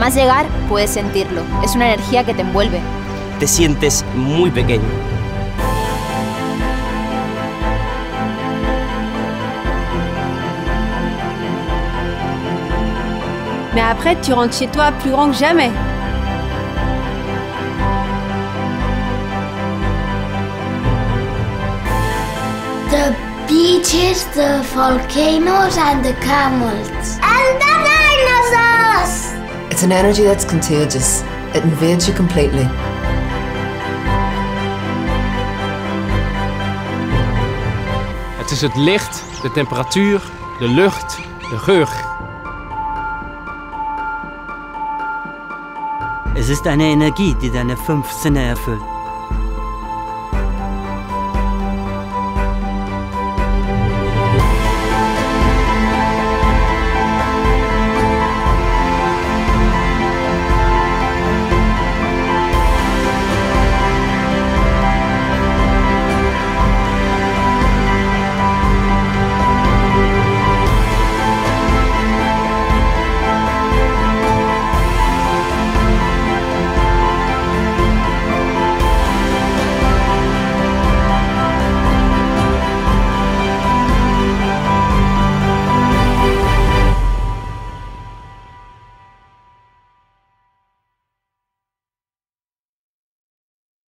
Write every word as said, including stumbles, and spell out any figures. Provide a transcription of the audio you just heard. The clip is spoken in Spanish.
más llegar, puedes sentirlo. Es una energía que te envuelve. Te sientes muy pequeño. Mais après, tu rentres chez toi plus grand que jamais. The beaches, the volcanoes and the camels. And the dinosaurs! It's an energy that's contagious. It invades you completely. Het is het licht, de temperatuur, de lucht, de geur. Es ist eine Energie, die deine fünf Sinne erfüllt.